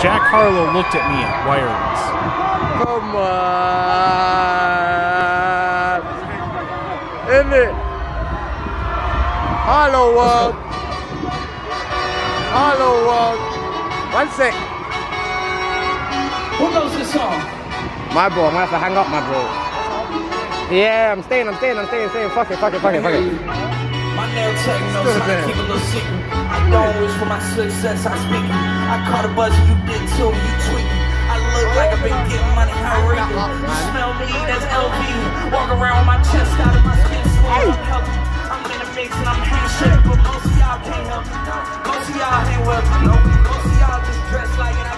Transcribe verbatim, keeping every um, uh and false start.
Jack Harlow looked at me at wireless. Come on. In it. Harlow world. Harlow world. One sec. Who knows this song? My bro, I'm gonna have to hang up, my bro. Yeah, I'm staying, I'm staying, I'm staying, staying. Fuck it, fuck it, fuck it, fuck it. My nail tech knows how to keep a little secret. I don't wish for my success, I speak it. I caught a buzz and you did too, you tweaking. I look like I've been getting money, how reeking. You smell me, that's L V. Walk around with my chest out of my skin, smooth, healthy. I'm in the mix and I'm handshake, but most of y'all can't help me. Most of y'all ain't welcome. Most of y'all just dress like an